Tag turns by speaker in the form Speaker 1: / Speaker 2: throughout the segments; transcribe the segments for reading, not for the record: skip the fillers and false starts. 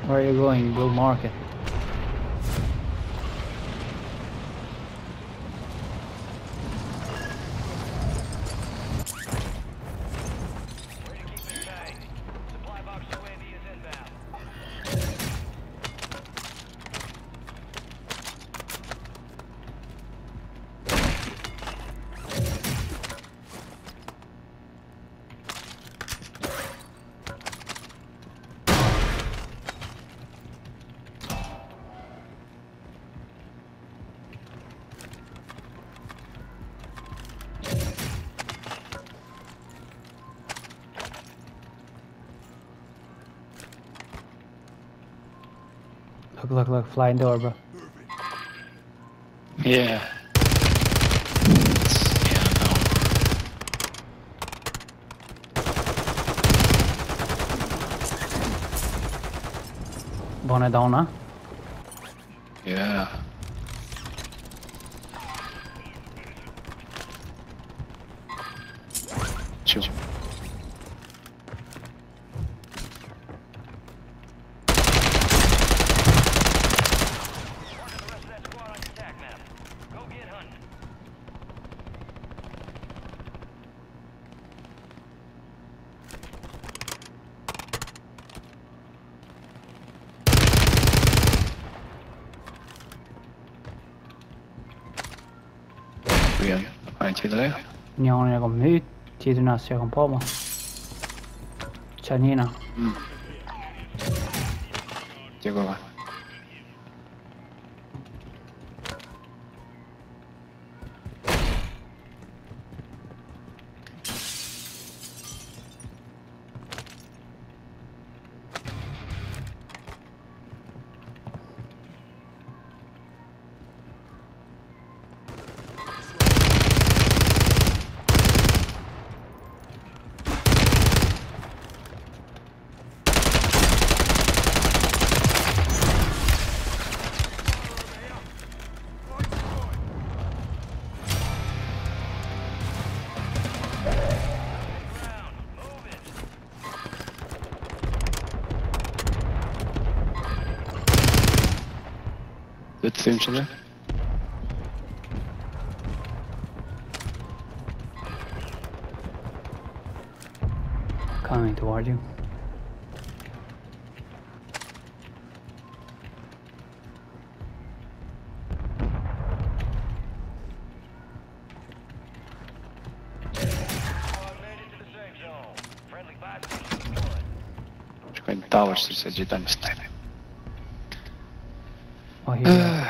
Speaker 1: Where are you going? We'll mark it. Look, flying door, bro.
Speaker 2: Yeah.
Speaker 1: One down, huh?
Speaker 2: Yeah. Chill. Bien, ai til det.
Speaker 1: Njone kom nyt. Tidunassa kom på mig. Janina.
Speaker 2: Det går godt. Lütfen şunu.
Speaker 1: Coming toward you.
Speaker 2: Какой-нибудь тавр среди там стоит.
Speaker 1: Oh, here we are.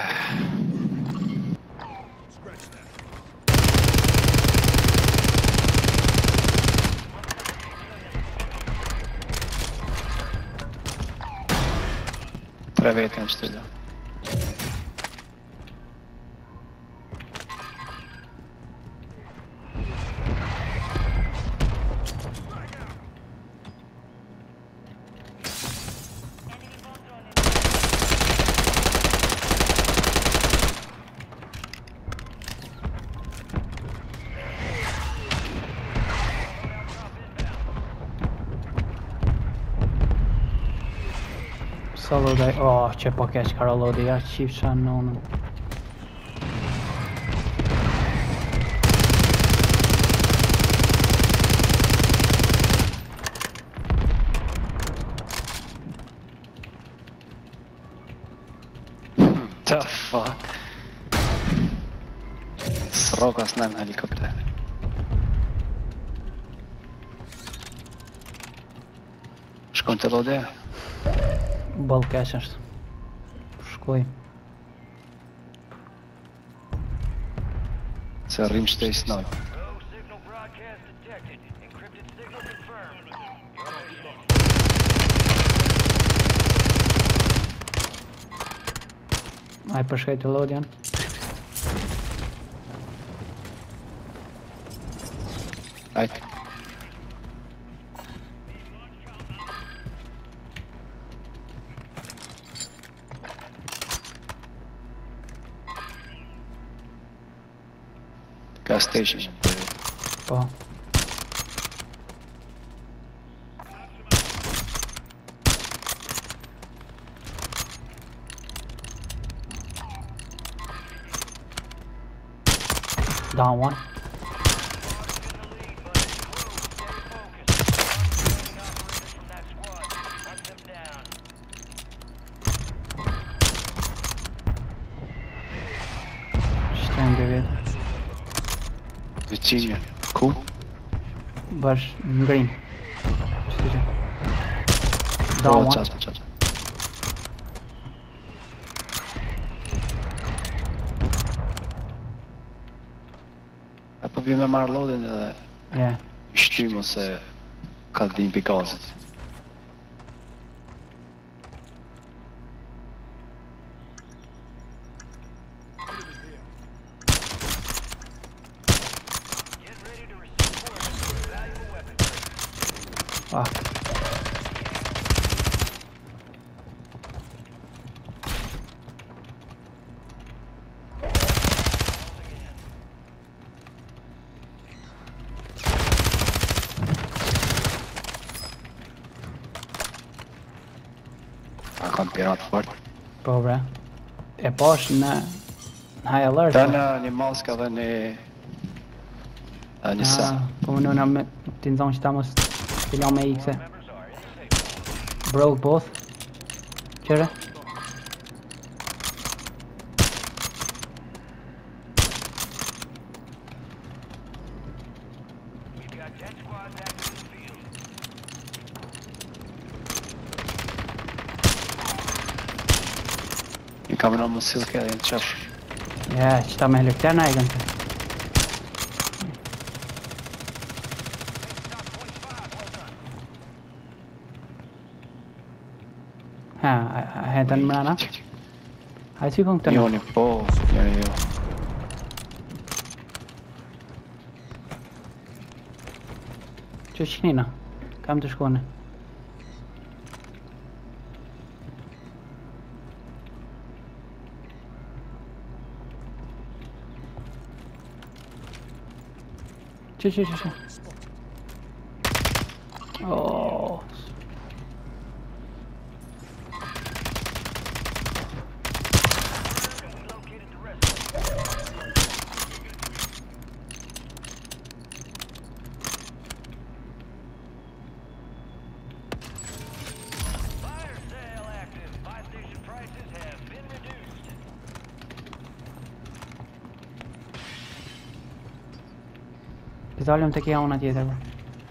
Speaker 2: Travei tem что ли?
Speaker 1: Solo day. Oh, ce păcat care ăla de ia chip și nu.
Speaker 2: The fuck? Срока с нами helikopter. Shkon të lode?
Speaker 1: Balkash është. Shkoj.
Speaker 2: Se rrim shtej snoj.
Speaker 1: Ai përshkaj të lodjan.
Speaker 2: Ajde. Gas station.
Speaker 1: Po. Down one. Stand David.
Speaker 2: Virginia. Cool.
Speaker 1: But green. Down one.
Speaker 2: Çat. Po vi me marrë lodin edhe
Speaker 1: Yeah.
Speaker 2: shtymë ose ka dim pikazit.
Speaker 1: Ah.
Speaker 2: Kam pirat fort.
Speaker 1: Po bre. E pash në high alert.
Speaker 2: Ta në një maska dhe një sa.
Speaker 1: Po më nëna me t'i ndonë që ta mos t'i la me ikse. Broke both. Qëre?
Speaker 2: I kam në mësil këtë dhe në qësh.
Speaker 1: Ja, që ta me helikopter na e gënë. Ha, hetën mrana. Hajtë si kënë këtë në.
Speaker 2: Njoni po, njoni jo.
Speaker 1: Që qënina? Kam të shkone. Që. Oh. Dalëm të kja unë atjetër bërë.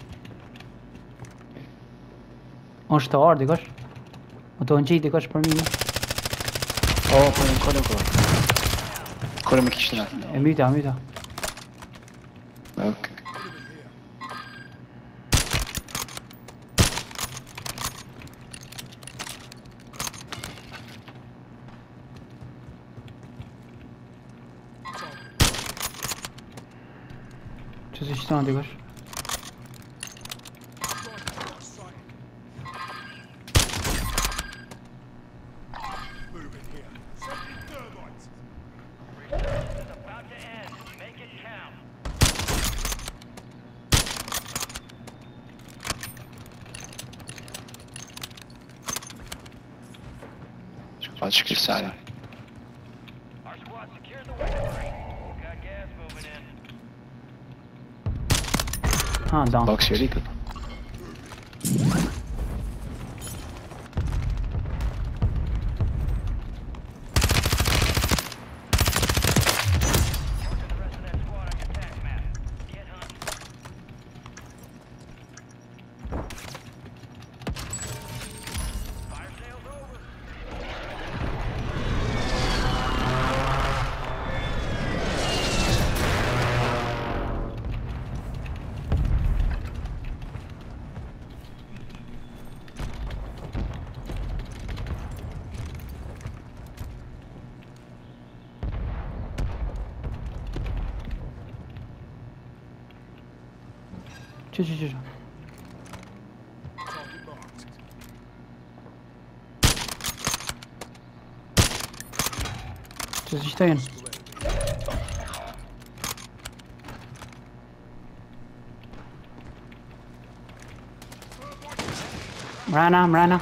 Speaker 1: Unë shtë arë dikosh. Më të në qitë dikosh për mime.
Speaker 2: O, po në kore. Kore me kishtë në.
Speaker 1: E myta.
Speaker 2: Ok.
Speaker 1: Që se qëtë në dikosh.
Speaker 2: Pa që kërësari.
Speaker 1: Ha, down.
Speaker 2: Box i rikët.
Speaker 1: Që. Që se qëtë jenë? Mrana.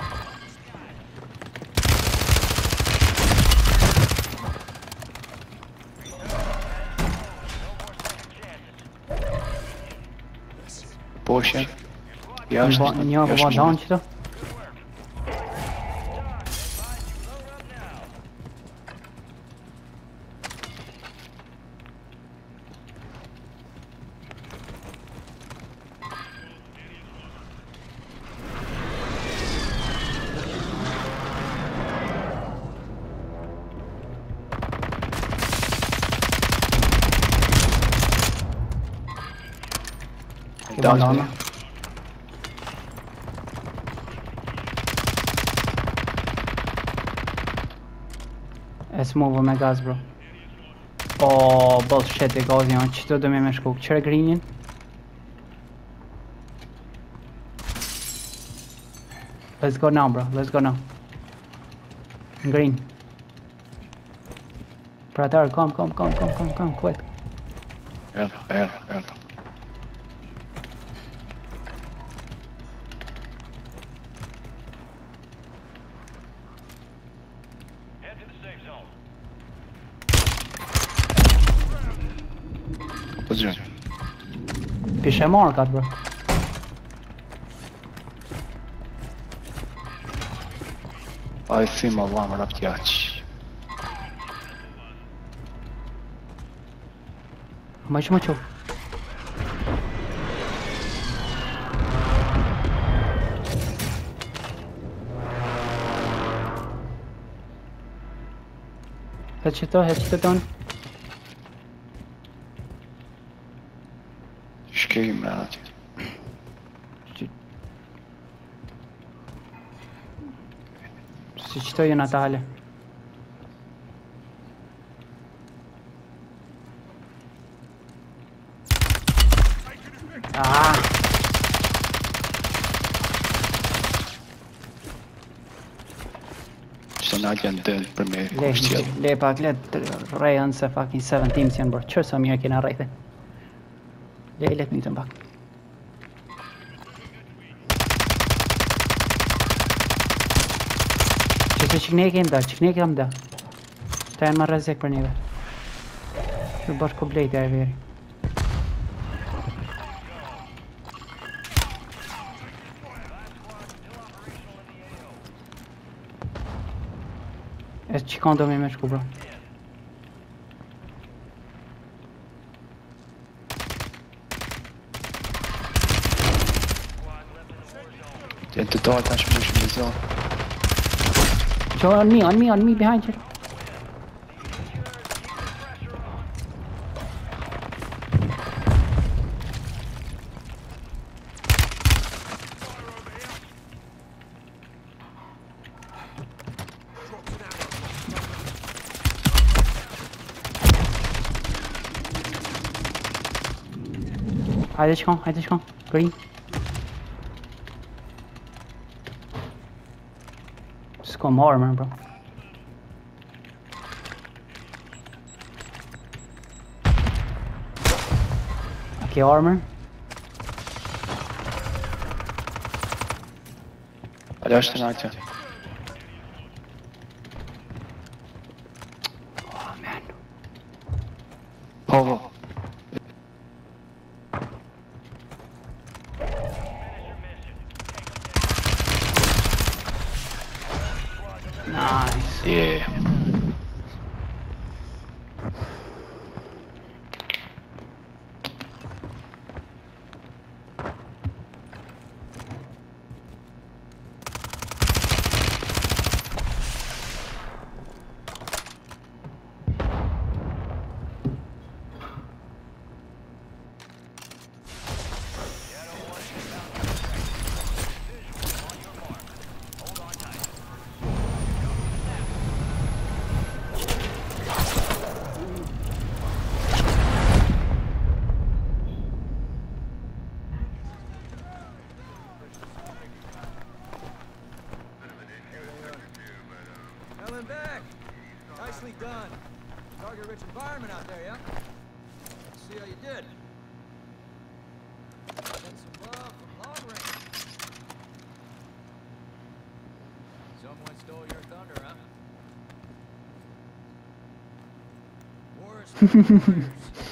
Speaker 2: Poxa. Jashtë.
Speaker 1: Një po down qëto. Che madonna. Let's move me gaz, bro. Oh, bullshit, e gazi janë. Qëto do me shku? Qëre greenin? Let's go now, bro. Let's go now. Green. Pratar, come, quick.
Speaker 2: Erdhë. Pozicion.
Speaker 1: Pishe markat, bro.
Speaker 2: Ai thim Allah më rapt jaq.
Speaker 1: Më që më qo. Heqë të tonë.
Speaker 2: Shkejmë në atje.
Speaker 1: Si qëto jenë ata hale.
Speaker 2: Qëtë në atje në dëllë për me kushtjel.
Speaker 1: Le pak let rejën se fucking 7 teams janë bërë. Qërë sa mirë kena rejtë. Le let një të mbak. Që ne kem da. Ta janë ma rrezek për njëve. Që bërë komplejt e veri. E që kanë do me shku, bro.
Speaker 2: Të të dalë tash më shumë në zonë.
Speaker 1: Joe, on me, behind you. Hajde shkon, green. S'kom armor, bro. Okay, armor.
Speaker 2: Ala është në atje.
Speaker 1: Oh, man.
Speaker 2: Po.
Speaker 1: Nice.
Speaker 2: Yeah.
Speaker 3: Coming back. Nicely done. Target-rich environment out there, yeah? Let's see how you did. Send some love from long range. Someone stole your thunder, huh? Wars.